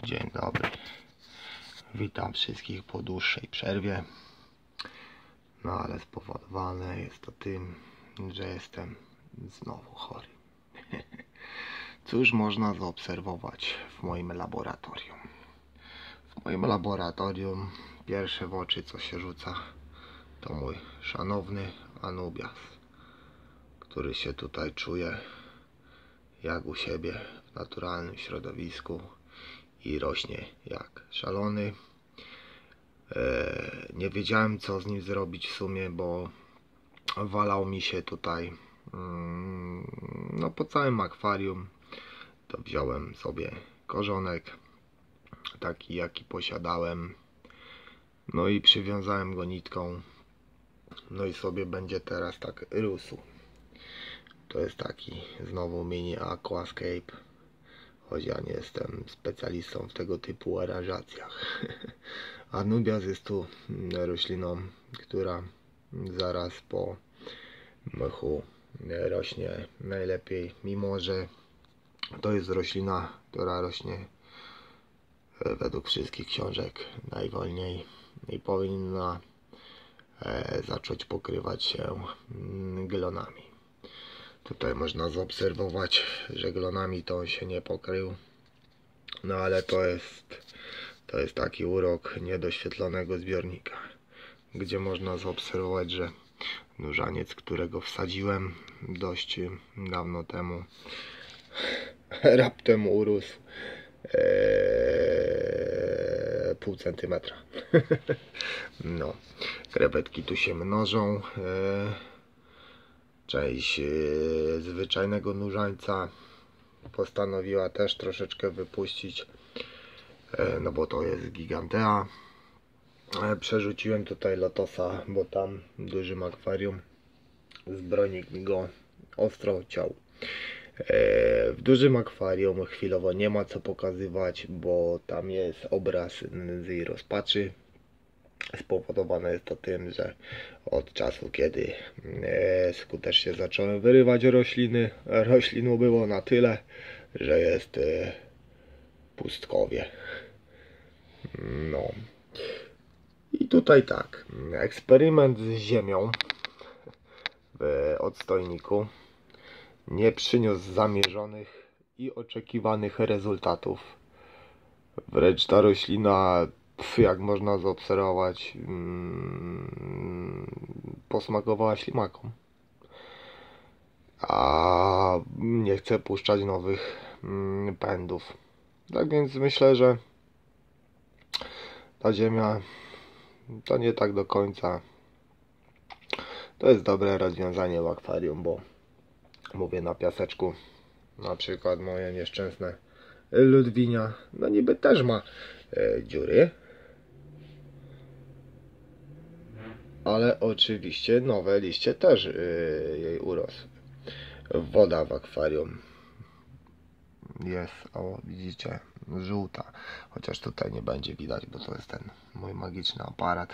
Dzień dobry. Witam wszystkich po dłuższej przerwie. No ale spowodowane jest to tym, że jestem znowu chory. Cóż można zaobserwować w moim laboratorium? W moim laboratorium pierwsze w oczy co się rzuca to mój szanowny Anubias, który się tutaj czuje jak u siebie w naturalnym środowisku i rośnie jak szalony. Nie wiedziałem co z nim zrobić w sumie, bo walał mi się tutaj no po całym akwarium. To wziąłem sobie korzonek taki jaki posiadałem, no i przywiązałem go nitką, no i sobie będzie teraz tak rósł. To jest taki znowu mini aquascape, choć ja nie jestem specjalistą w tego typu aranżacjach. Anubias jest tu rośliną, która zaraz po mchu rośnie najlepiej, mimo że to jest roślina, która rośnie według wszystkich książek najwolniej i powinna zacząć pokrywać się glonami. Tutaj można zaobserwować, że glonami to on się nie pokrył, no ale to jest taki urok niedoświetlonego zbiornika, gdzie można zaobserwować, że nurzaniec, którego wsadziłem dość dawno temu, raptem urósł pół centymetra. No, krewetki tu się mnożą. Część zwyczajnego nurzańca postanowiła też troszeczkę wypuścić, no bo to jest gigantea. Przerzuciłem tutaj lotosa, bo tam w dużym akwarium zbrojnik mi go ostro chciał. W dużym akwarium chwilowo nie ma co pokazywać, bo tam jest obraz nędzy i rozpaczy. Spowodowane jest to tym, że od czasu kiedy skutecznie zacząłem wyrywać rośliny, roślin było na tyle, że jest pustkowie. No i tutaj tak, eksperyment z ziemią w odstojniku nie przyniósł zamierzonych i oczekiwanych rezultatów. Wręcz ta roślina, jak można zaobserwować, posmakowała ślimaką. A nie chcę puszczać nowych pędów. Tak więc myślę, że ta ziemia to nie tak do końca to jest dobre rozwiązanie w akwarium, bo mówię, na piaseczku na przykład moje nieszczęsne Ludwinia, no niby też ma dziury, ale oczywiście nowe liście też jej urosły. Woda w akwarium jest, o widzicie, żółta, chociaż tutaj nie będzie widać, bo to jest ten mój magiczny aparat,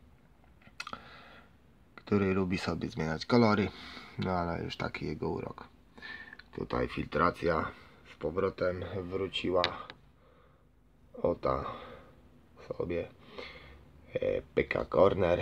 który lubi sobie zmieniać kolory, no ale już taki jego urok. Tutaj filtracja z powrotem wróciła, o ta sobie pyka corner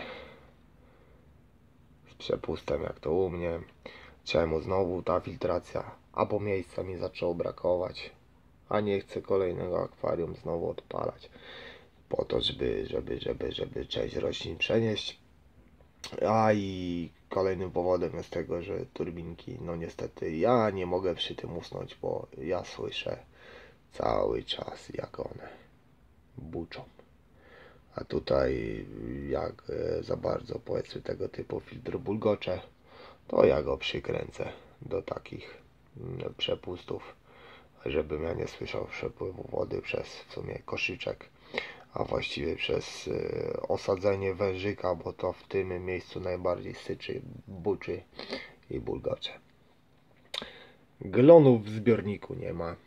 z przepustem jak to u mnie. Czemu znowu ta filtracja? A bo miejsca mi zaczęło brakować, a nie chcę kolejnego akwarium znowu odpalać po to, żeby część roślin przenieść. A i kolejnym powodem jest tego, że turbinki, no niestety ja nie mogę przy tym usnąć, bo ja słyszę cały czas jak one buczą. A tutaj jak za bardzo powiedzmy tego typu filtr bulgocze, to ja go przykręcę do takich przepustów, żebym ja nie słyszał przepływu wody przez w sumie koszyczek, a właściwie przez osadzenie wężyka, bo to w tym miejscu najbardziej syczy, buczy i bulgocze. Glonów w zbiorniku nie ma.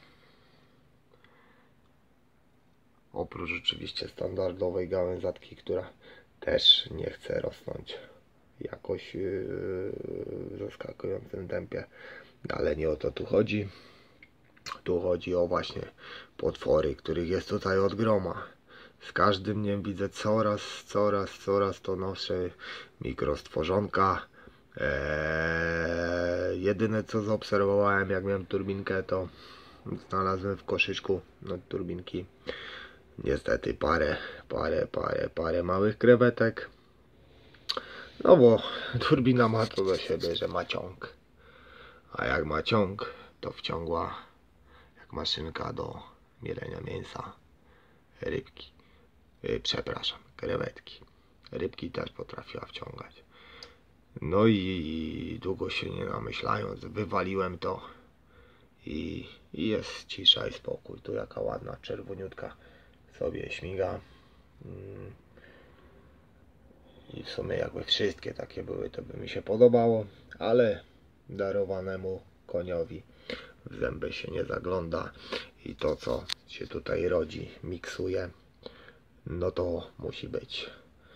Oprócz oczywiście standardowej gałęzatki, która też nie chce rosnąć jakoś w zaskakującym tempie, ale nie o to tu chodzi. Tu chodzi o właśnie potwory, których jest tutaj od groma. Z każdym dniem widzę coraz to nowsze mikrostworzonka. Jedyne co zaobserwowałem, jak miałem turbinkę, to znalazłem w koszyczku od turbinki niestety parę małych krewetek. No bo turbina ma to do siebie, że ma ciąg. A jak ma ciąg, to wciągła jak maszynka do mielenia mięsa rybki. Przepraszam, krewetki. Rybki też potrafiła wciągać. No i długo się nie namyślając, wywaliłem to i jest cisza i spokój. Tu jaka ładna czerwoniutka sobie śmiga. I w sumie jakby wszystkie takie były, to by mi się podobało, ale darowanemu koniowi w zęby się nie zagląda i to co się tutaj rodzi, miksuje, no to musi być.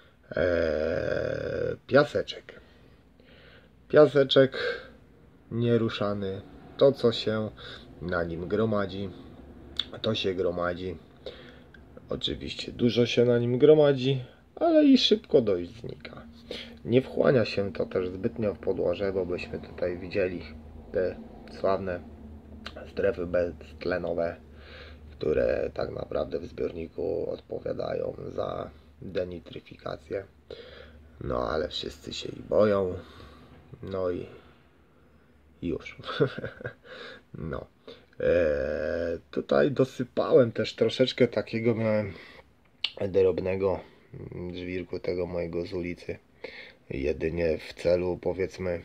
Piaseczek. Piaseczek nieruszany. To co się na nim gromadzi, to się gromadzi. Oczywiście dużo się na nim gromadzi, ale i szybko dość znika. Nie wchłania się to też zbytnio w podłoże, bo byśmy tutaj widzieli te sławne strefy beztlenowe, które tak naprawdę w zbiorniku odpowiadają za denitryfikację. No ale wszyscy się ich boją. No i już. No. Tutaj dosypałem też troszeczkę takiego, miałem drobnego żwirku tego mojego z ulicy. Jedynie w celu, powiedzmy,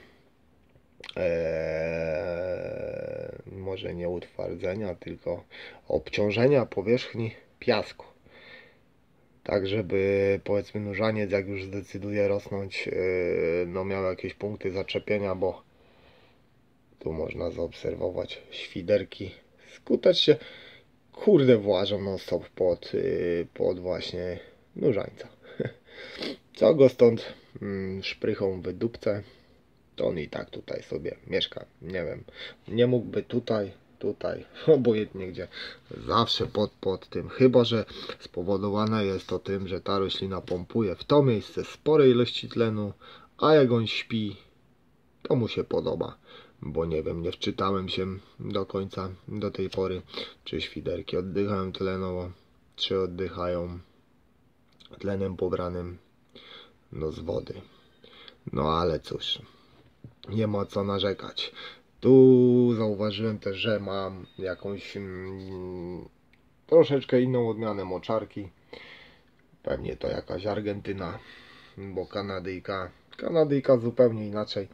może nie utwardzenia, tylko obciążenia powierzchni piasku. Tak, żeby, powiedzmy, nurzaniec, jak już zdecyduje rosnąć, no miał jakieś punkty zaczepienia, bo tu można zaobserwować świderki skutecznie, kurde, włażą non stop pod właśnie nurzańca. Co go stąd szprychą wydupcę, to on i tak tutaj sobie mieszka. Nie wiem, nie mógłby tutaj, obojętnie gdzie, zawsze pod tym. Chyba że spowodowane jest to tym, że ta roślina pompuje w to miejsce spore ilości tlenu, a jak on śpi, to mu się podoba. Bo nie wiem, nie wczytałem się do końca, do tej pory, czy świderki oddychają tlenowo, czy oddychają tlenem pobranym no z wody. No ale cóż, nie ma co narzekać. Tu zauważyłem też, że mam jakąś troszeczkę inną odmianę moczarki. Pewnie to jakaś Argentyna, bo Kanadyjka zupełnie inaczej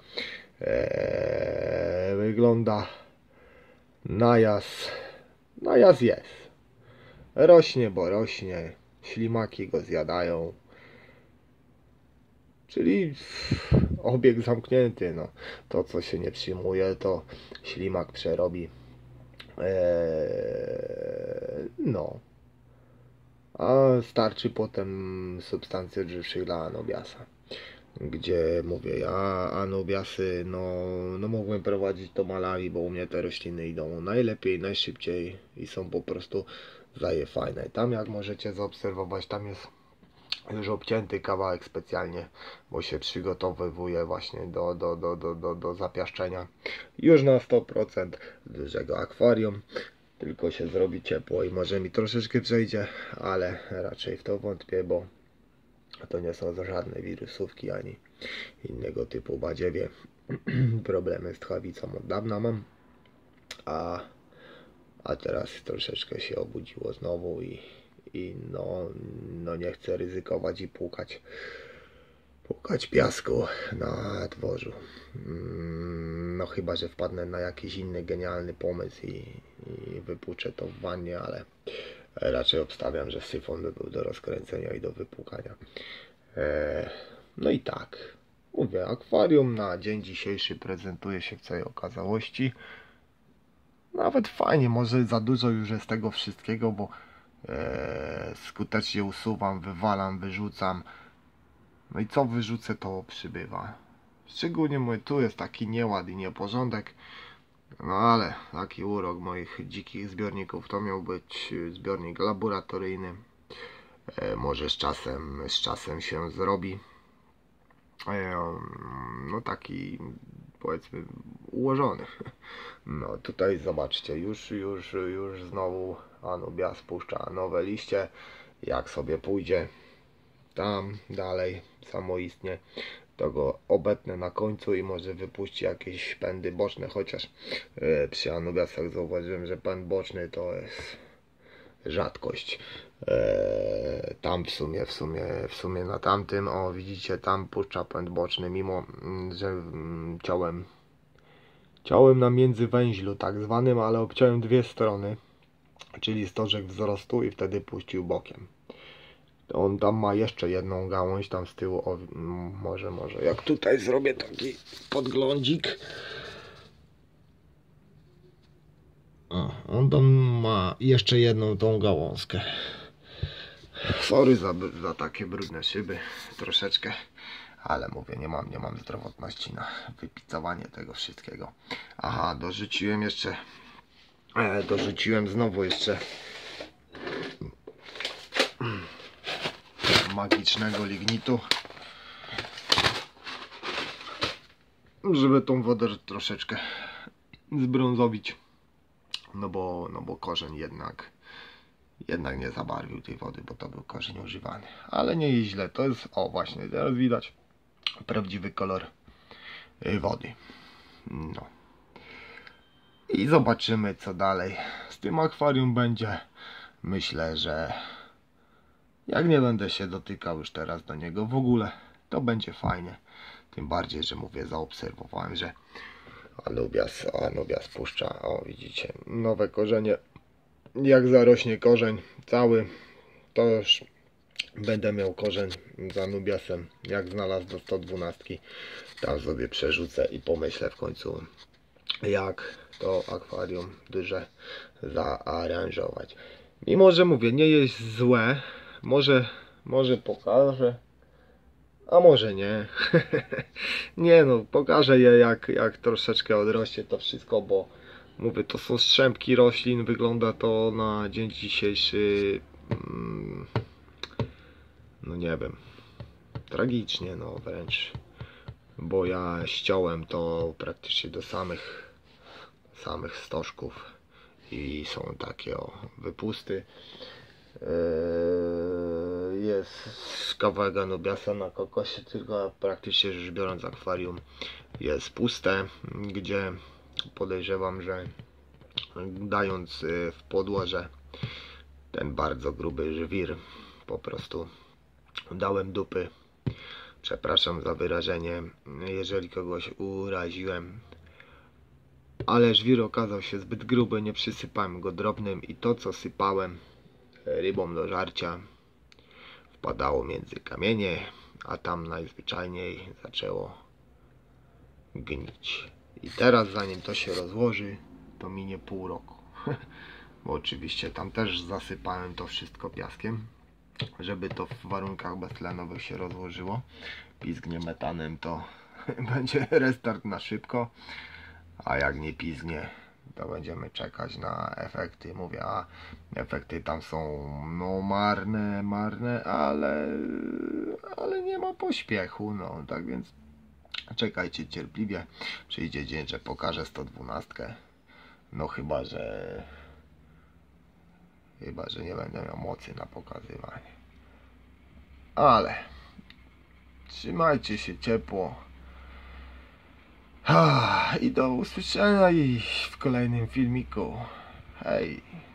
wygląda. Najaz jest. Rośnie, bo rośnie. Ślimaki go zjadają. Czyli obieg zamknięty. No. To co się nie przyjmuje, to ślimak przerobi. No. A starczy potem substancji odżywczych dla Anubiasa. Gdzie mówię, ja Anubiasy, no mogłem prowadzić do Malawi, bo u mnie te rośliny idą najlepiej, najszybciej i są po prostu fajne. Tam jak możecie zaobserwować, tam jest już obcięty kawałek specjalnie, bo się przygotowywuje właśnie do zapiaszczenia. Już na 100% dużego akwarium. Tylko się zrobi ciepło i może mi troszeczkę przejdzie, ale raczej w to wątpię, bo to nie są żadne wirusówki ani innego typu badziewie. Problemy z tchawicą od dawna mam, a teraz troszeczkę się obudziło znowu i no nie chcę ryzykować i płukać piasku na dworzu. No chyba że wpadnę na jakiś inny genialny pomysł i wypłuczę to w wannie, ale raczej obstawiam, że syfon by był do rozkręcenia i do wypłukania. No i tak, mówię, akwarium na dzień dzisiejszy prezentuje się w całej okazałości. Nawet fajnie, może za dużo już jest tego wszystkiego, bo skutecznie usuwam, wywalam, wyrzucam. No i co wyrzucę, to przybywa. Szczególnie mówię, tu jest taki nieład i nieporządek. No ale taki urok moich dzikich zbiorników, to miał być zbiornik laboratoryjny. Może z czasem się zrobi. No taki, powiedzmy, ułożony. No tutaj zobaczcie, już znowu Anubia spuszcza nowe liście. Jak sobie pójdzie tam dalej samoistnie, to go obetnę na końcu i może wypuści jakieś pędy boczne, chociaż przy Anubiasach zauważyłem, że pęd boczny to jest rzadkość. Tam w sumie na tamtym, o widzicie, tam puszcza pęd boczny, mimo że ciąłem na międzywęźlu tak zwanym, ale obciąłem dwie strony, czyli stożek wzrostu, i wtedy puścił bokiem. On tam ma jeszcze jedną gałąź tam z tyłu, o, może jak tutaj zrobię taki podglądzik. O, on tam ma jeszcze jedną tą gałązkę. Sorry za takie brudne szyby, troszeczkę, ale mówię, nie mam zdrowotności na wypicowanie tego wszystkiego. Aha, dorzuciłem znowu jeszcze magicznego lignitu, żeby tą wodę troszeczkę zbrązowić, no bo korzeń jednak nie zabarwił tej wody, bo to był korzeń używany, ale nie jest źle. To jest, o właśnie, teraz widać prawdziwy kolor wody. No i zobaczymy, co dalej z tym akwarium będzie. Myślę, że jak nie będę się dotykał już teraz do niego w ogóle, to będzie fajnie. Tym bardziej, że mówię, zaobserwowałem, że Anubias puszcza, o widzicie, nowe korzenie. Jak zarośnie korzeń cały, to już będę miał korzeń z Anubiasem. Jak znalazł do 112, tam sobie przerzucę i pomyślę w końcu, jak to akwarium duże zaaranżować. Mimo że mówię, nie jest złe, może pokażę, a może nie. Nie no, pokażę je jak troszeczkę odrośnie to wszystko, bo mówię, to są strzępki roślin, wygląda to na dzień dzisiejszy, no nie wiem, tragicznie, no wręcz, bo ja ściąłem to praktycznie do samych stożków i są takie wypusty. Jest kawałek Anubiasa na kokosie, tylko praktycznie rzecz biorąc akwarium jest puste, gdzie podejrzewam, że dając w podłoże ten bardzo gruby żwir, po prostu dałem dupy. Przepraszam za wyrażenie, jeżeli kogoś uraziłem, ale żwir okazał się zbyt gruby, nie przysypałem go drobnym i to, co sypałem rybom do żarcia, wpadało między kamienie, a tam najzwyczajniej zaczęło gnić. I teraz, zanim to się rozłoży, to minie pół roku. Bo oczywiście tam też zasypałem to wszystko piaskiem, żeby to w warunkach beztlenowych się rozłożyło. Pizgnie metanem, to będzie restart na szybko, a jak nie pizgnie, to będziemy czekać na efekty. Mówię, a efekty tam są no marne, ale nie ma pośpiechu, no tak więc czekajcie cierpliwie. Przyjdzie dzień, że pokażę 112. No chyba, że nie będę miał mocy na pokazywanie. Ale trzymajcie się ciepło. I do usłyszenia w kolejnym filmiku. Hej!